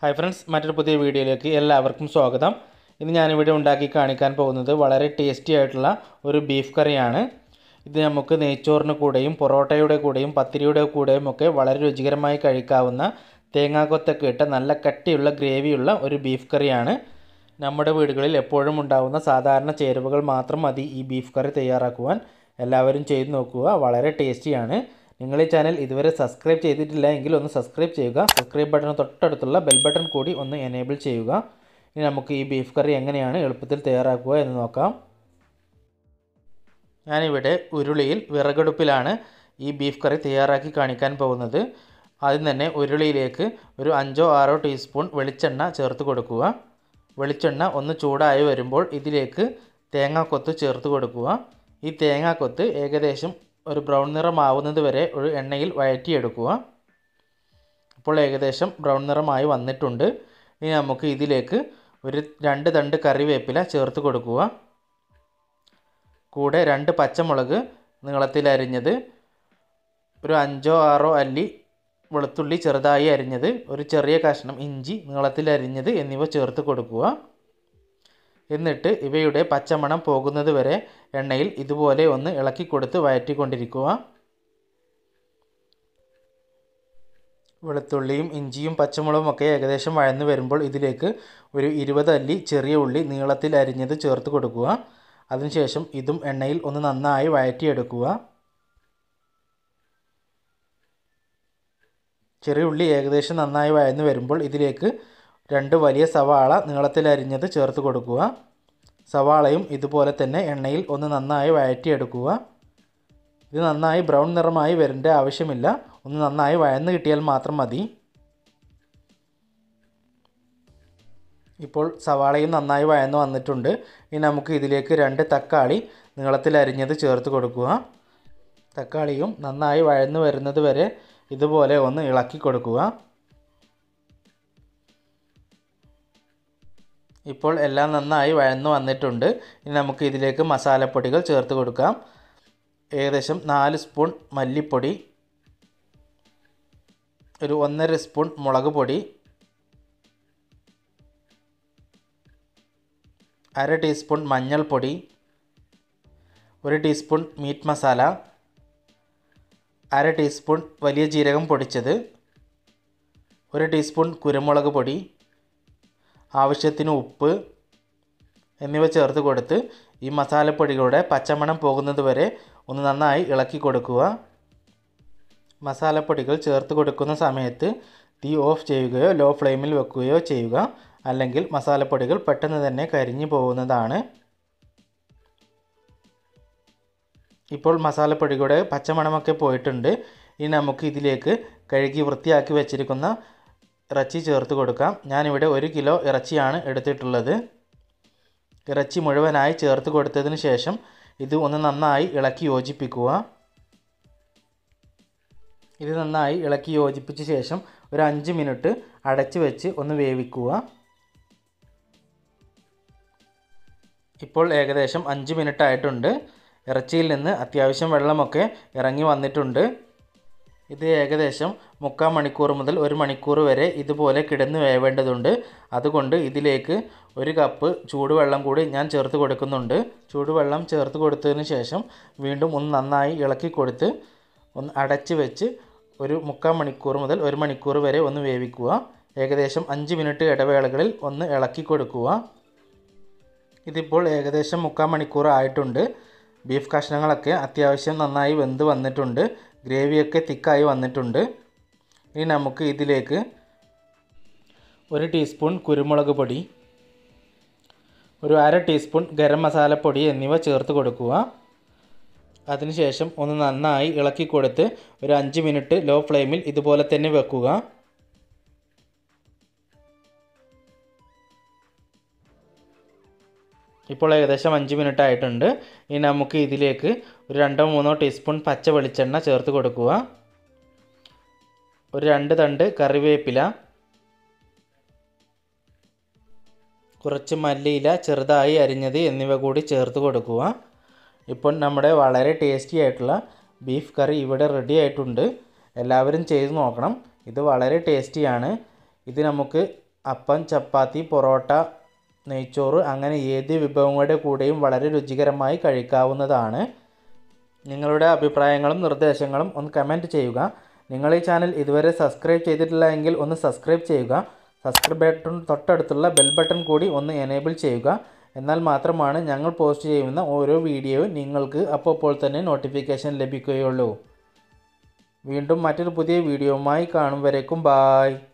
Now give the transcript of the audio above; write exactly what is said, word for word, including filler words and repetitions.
Hi friends, മറ്റൊരു പുതിയ വീഡിയോയിലേക്ക് എല്ലാവർക്കും സ്വാഗതം. ഇന്ന് ഞാനിവിടെ ഉണ്ടാക്കി കാണിക്കാൻ പോകുന്നത് വളരെ ടേസ്റ്റി ആയിട്ടുള്ള ഒരു ബീഫ് കറിയാണ്. ഇത് നമുക്ക് നെയ്ച്ചോറിന് കൂടെയും പൊറോട്ടയുടെ കൂടെയും പത്തിരിയുടെ കൂടെയും ഒക്കെ വളരെ രുചികരമായി കഴിക്കാവുന്ന തേങ്ങാക്കൊത്തൊക്കെ ഇട്ട നല്ല കട്ടിയുള്ള ഗ്രേവിയുള്ള ഒരു ബീഫ് കറിയാണ്. നമ്മുടെ വീടുകളിൽ എപ്പോഴും ഉണ്ടാകുന്ന സാധാരണ ചേരുവകൾ മാത്രം മതി ഈ ബീഫ് കറി തയ്യാറാക്കുവാൻ. എല്ലാവരും ചെയ്ത് നോക്കുക, വളരെ ടേസ്റ്റിയാണ്. നിങ്ങൾ ഈ ചാനൽ ഇതുവരെ സബ്സ്ക്രൈബ് ചെയ്തിട്ടില്ല എങ്കിൽ ഒന്ന് സബ്സ്ക്രൈബ് ചെയ്യുക. സബ്സ്ക്രൈബ് ബട്ടൺ തൊട്ടടുത്തുള്ള ബെൽ ബട്ടൺ കൂടി ഒന്ന് എനേബിൾ ചെയ്യുക. ഇനി നമുക്ക് ഈ ബീഫ് കറി എങ്ങനെയാണ് എളുപ്പത്തിൽ തയ്യാറാക്കുക എന്ന് നോക്കാം. ഞാനിവിടെ ഉരുളിയിൽ വിറകടുപ്പിലാണ് ഈ ബീഫ് കറി തയ്യാറാക്കി കാണിക്കാൻ പോകുന്നത്. ആദ്യം തന്നെ ഉരുളിയിലേക്ക് ഒരു അഞ്ചോ ആറോ ടീസ്പൂൺ വെളിച്ചെണ്ണ ചേർത്ത് കൊടുക്കുക. വെളിച്ചെണ്ണ ഒന്ന് ചൂടായി വരുമ്പോൾ ഇതിലേക്ക് തേങ്ങാക്കൊത്ത് ചേർത്ത് കൊടുക്കുക. ഈ തേങ്ങാക്കൊത്ത് ഏകദേശം ഒരു ബ്രൗൺ നിറമാവുന്നത് വരെ ഒരു എണ്ണയിൽ വഴറ്റിയെടുക്കുക. ഇപ്പോൾ ഏകദേശം ബ്രൗൺ നിറമായി വന്നിട്ടുണ്ട്. ഇനി നമുക്ക് ഇതിലേക്ക് ഒരു രണ്ട് തണ്ട് കറിവേപ്പില ചേർത്ത് കൊടുക്കുക. കൂടെ രണ്ട് പച്ചമുളക് നീളത്തിൽ അരിഞ്ഞത്, ഒരു അഞ്ചോ ആറോ അല്ലി വെളുത്തുള്ളി ചെറുതായി അരിഞ്ഞത്, ഒരു ചെറിയ കഷ്ണം ഇഞ്ചി നീളത്തിൽ അരിഞ്ഞത് എന്നിവ ചേർത്ത് കൊടുക്കുക. എന്നിട്ട് ഇവയുടെ പച്ചമണം പോകുന്നത് വരെ എണ്ണയിൽ ഇതുപോലെ ഒന്ന് ഇളക്കി കൊടുത്ത് വഴറ്റിക്കൊണ്ടിരിക്കുക. വെളുത്തുള്ളിയും ഇഞ്ചിയും പച്ചമുളകും ഒക്കെ ഏകദേശം വഴന്നു വരുമ്പോൾ ഇതിലേക്ക് ഒരു ഇരുപത് അല്ലി ചെറിയ ഉള്ളി നീളത്തിൽ അരിഞ്ഞത് ചേർത്ത് കൊടുക്കുക. അതിനുശേഷം ഇതും എണ്ണയിൽ ഒന്ന് നന്നായി വഴറ്റിയെടുക്കുക. ചെറിയ ഉള്ളി ഏകദേശം നന്നായി വഴന്നു വരുമ്പോൾ ഇതിലേക്ക് രണ്ട് വലിയ സവാള നീളത്തിൽ അരിഞ്ഞത് ചേർത്ത് കൊടുക്കുക. സവാളയും ഇതുപോലെ തന്നെ എണ്ണയിൽ ഒന്ന് നന്നായി വഴറ്റിയെടുക്കുക. ഇത് നന്നായി ബ്രൗൺ നിറമായി വരേണ്ട ആവശ്യമില്ല, ഒന്ന് നന്നായി വഴന്ന് കിട്ടിയാൽ മാത്രം മതി. ഇപ്പോൾ സവാളയും നന്നായി വഴന്ന് വന്നിട്ടുണ്ട്. ഇനി നമുക്ക് ഇതിലേക്ക് രണ്ട് തക്കാളി നീളത്തിൽ അരിഞ്ഞത് ചേർത്ത് കൊടുക്കുക. തക്കാളിയും നന്നായി വഴന്ന് വരുന്നത് വരെ ഇതുപോലെ ഒന്ന് ഇളക്കി കൊടുക്കുക. ഇപ്പോൾ എല്ലാം നന്നായി വഴന്നു വന്നിട്ടുണ്ട്. ഇനി നമുക്ക് ഇതിലേക്ക് മസാലപ്പൊടികൾ ചേർത്ത് കൊടുക്കാം. ഏകദേശം നാല് സ്പൂൺ മല്ലിപ്പൊടി, ഒരു ഒന്നര സ്പൂൺ മുളക് പൊടി, അര ടീസ്പൂൺ മഞ്ഞൾപ്പൊടി, ഒരു ടീസ്പൂൺ മീറ്റ് മസാല, അര ടീസ്പൂൺ വലിയ ജീരകം പൊടിച്ചത്, ഒരു ടീസ്പൂൺ കുരുമുളക് പൊടി, ആവശ്യത്തിന് ഉപ്പ് എന്നിവ ചേർത്ത് കൊടുത്ത് ഈ മസാലപ്പൊടികളുടെ പച്ചമണം പോകുന്നത് വരെ ഒന്ന് നന്നായി ഇളക്കി കൊടുക്കുക. മസാലപ്പൊടികൾ ചേർത്ത് കൊടുക്കുന്ന സമയത്ത് തീ ഓഫ് ചെയ്യുകയോ ലോ ഫ്ലെയിമിൽ വെക്കുകയോ ചെയ്യുക, അല്ലെങ്കിൽ മസാലപ്പൊടികൾ പെട്ടെന്ന് തന്നെ കരിഞ്ഞു പോകുന്നതാണ്. ഇപ്പോൾ മസാലപ്പൊടികളുടെ പച്ചമണമൊക്കെ പോയിട്ടുണ്ട്. ഇനി നമുക്ക് ഇതിലേക്ക് കഴുകി വൃത്തിയാക്കി വെച്ചിരിക്കുന്ന ഇറച്ചി ചേർത്ത് കൊടുക്കാം. ഞാനിവിടെ ഒരു കിലോ ഇറച്ചിയാണ് എടുത്തിട്ടുള്ളത്. ഇറച്ചി മുഴുവനായി ചേർത്ത് കൊടുത്തതിന് ശേഷം ഇത് ഒന്ന് നന്നായി ഇളക്കി യോജിപ്പിക്കുക. ഇത് നന്നായി ഇളക്കി യോജിപ്പിച്ച ശേഷം ഒരു അഞ്ച് മിനിറ്റ് അടച്ചു വെച്ച് ഒന്ന് വേവിക്കുക. ഇപ്പോൾ ഏകദേശം അഞ്ച് മിനിറ്റ് ആയിട്ടുണ്ട്. ഇറച്ചിയിൽ നിന്ന് അത്യാവശ്യം വെള്ളമൊക്കെ ഇറങ്ങി വന്നിട്ടുണ്ട്. ഇത് ഏകദേശം മുക്കാൽ മണിക്കൂർ മുതൽ ഒരു മണിക്കൂർ വരെ ഇതുപോലെ കിടന്ന് വേവേണ്ടതുണ്ട്. അതുകൊണ്ട് ഇതിലേക്ക് ഒരു കപ്പ് ചൂടുവെള്ളം കൂടി ഞാൻ ചേർത്ത് കൊടുക്കുന്നുണ്ട്. ചൂടുവെള്ളം ചേർത്ത് കൊടുത്തതിന് ശേഷം വീണ്ടും ഒന്ന് നന്നായി ഇളക്കി കൊടുത്ത് ഒന്ന് അടച്ച് വെച്ച് ഒരു മുക്കാൽ മണിക്കൂർ മുതൽ ഒരു മണിക്കൂർ വരെ ഒന്ന് വേവിക്കുക. ഏകദേശം അഞ്ച് മിനിറ്റ് ഇടവേളകളിൽ ഒന്ന് ഇളക്കി കൊടുക്കുക. ഇതിപ്പോൾ ഏകദേശം മുക്കാൽ മണിക്കൂർ ആയിട്ടുണ്ട്. ബീഫ് കഷ്ണങ്ങളൊക്കെ അത്യാവശ്യം നന്നായി വെന്ത് വന്നിട്ടുണ്ട്. ഗ്രേവിയൊക്കെ തിക്കായി വന്നിട്ടുണ്ട്. ഇനി നമുക്ക് ഇതിലേക്ക് ഒരു ടീസ്പൂൺ കുരുമുളക് പൊടി, ഒരു അര ടീസ്പൂൺ ഗരം മസാലപ്പൊടി എന്നിവ ചേർത്ത് കൊടുക്കുക. അതിനുശേഷം ഒന്ന് നന്നായി ഇളക്കി കൊടുത്ത് ഒരു അഞ്ച് മിനിറ്റ് ലോ ഫ്ലെയിമിൽ ഇതുപോലെ തന്നെ വെക്കുക. ഇപ്പോൾ ഏകദേശം അഞ്ച് മിനിറ്റ് ആയിട്ടുണ്ട്. ഇനി നമുക്ക് ഇതിലേക്ക് ഒരു രണ്ടോ മൂന്നോ ടീസ്പൂൺ പച്ച വെളിച്ചെണ്ണ ചേർത്ത് കൊടുക്കുക. ഒരു രണ്ട് തണ്ട് കറിവേപ്പില, കുറച്ച് മല്ലിയില ചെറുതായി അരിഞ്ഞത് എന്നിവ കൂടി ചേർത്ത് കൊടുക്കുക. ഇപ്പോൾ നമ്മുടെ വളരെ ടേസ്റ്റി ആയിട്ടുള്ള ബീഫ് കറി ഇവിടെ റെഡി ആയിട്ടുണ്ട്. എല്ലാവരും ചെയ്ത് നോക്കണം. ഇത് വളരെ ടേസ്റ്റിയാണ്. ഇത് നമുക്ക് അപ്പം, ചപ്പാത്തി, പൊറോട്ട, നെയ്ച്ചോറ് അങ്ങനെ ഏത് വിഭവങ്ങളുടെ കൂടെയും വളരെ രുചികരമായി കഴിക്കാവുന്നതാണ്. നിങ്ങളുടെ അഭിപ്രായങ്ങളും നിർദ്ദേശങ്ങളും ഒന്ന് കമൻറ്റ് ചെയ്യുക. നിങ്ങൾ ഈ ചാനൽ ഇതുവരെ സബ്സ്ക്രൈബ് ചെയ്തിട്ടില്ല എങ്കിൽ ഒന്ന് സബ്സ്ക്രൈബ് ചെയ്യുക. സബ്സ്ക്രൈബ് ബട്ടൺ തൊട്ടടുത്തുള്ള ബെൽ ബട്ടൺ കൂടി ഒന്ന് എനേബിൾ ചെയ്യുക. എന്നാൽ മാത്രമാണ് ഞങ്ങൾ പോസ്റ്റ് ചെയ്യുന്ന ഓരോ വീഡിയോയും നിങ്ങൾക്ക് അപ്പോൾ തന്നെ നോട്ടിഫിക്കേഷൻ ലഭിക്കുകയുള്ളൂ. വീണ്ടും മറ്റൊരു പുതിയ വീഡിയോയുമായി കാണും വരേക്കും ബായ്.